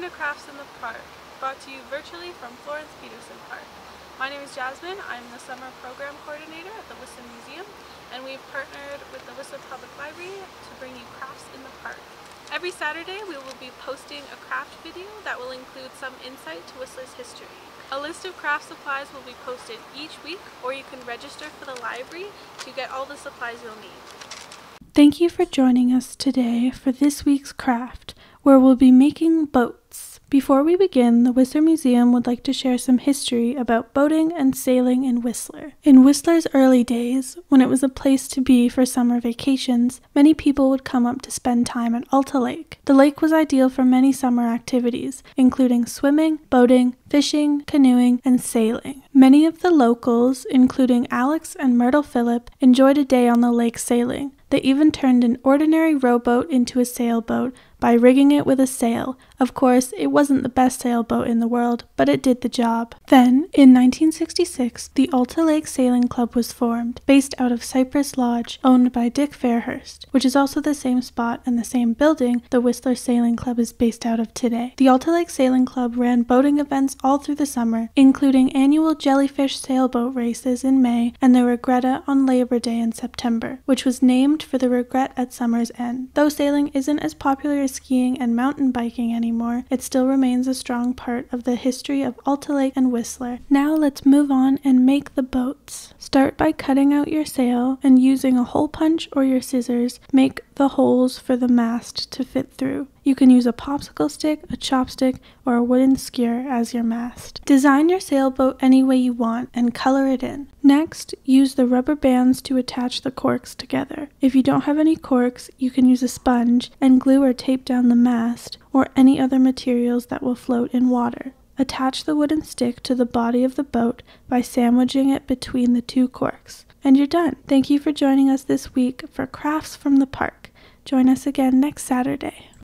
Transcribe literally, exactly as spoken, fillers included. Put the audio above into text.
to Crafts in the Park, brought to you virtually from Florence Peterson Park. My name is Jasmin. I'm the Summer Program Coordinator at the Whistler Museum, and we've partnered with the Whistler Public Library to bring you Crafts in the Park. Every Saturday we will be posting a craft video that will include some insight to Whistler's history. A list of craft supplies will be posted each week, or you can register for the library to get all the supplies you'll need. Thank you for joining us today for this week's craft, where we'll be making boats. Before we begin, the Whistler Museum would like to share some history about boating and sailing in Whistler. In Whistler's early days, when it was a place to be for summer vacations, many people would come up to spend time at Alta Lake. The lake was ideal for many summer activities, including swimming, boating, fishing, canoeing, and sailing. Many of the locals, including Alex and Myrtle Phillip, enjoyed a day on the lake sailing. They even turned an ordinary rowboat into a sailboat by rigging it with a sail. Of course, it wasn't the best sailboat in the world, but it did the job. Then, in nineteen sixty-six, the Alta Lake Sailing Club was formed, based out of Cypress Lodge, owned by Dick Fairhurst, which is also the same spot and the same building the Whistler Sailing Club is based out of today. The Alta Lake Sailing Club ran boating events all through the summer, including annual jellyfish sailboat races in May and the Regatta on Labor Day in September, which was named for the regret at summer's end. Though sailing isn't as popular as skiing and mountain biking anymore, it still remains a strong part of the history of Alta Lake and Whistler. Now let's move on and make the boats. Start by cutting out your sail and using a hole punch or your scissors, make the holes for the mast to fit through. You can use a popsicle stick, a chopstick, or a wooden skewer as your mast. Design your sailboat any way you want and color it in. Next, use the rubber bands to attach the corks together. If you don't have any corks, you can use a sponge and glue or tape down the mast or any other materials that will float in water. Attach the wooden stick to the body of the boat by sandwiching it between the two corks. And you're done. Thank you for joining us this week for Crafts from the Park. Join us again next Saturday.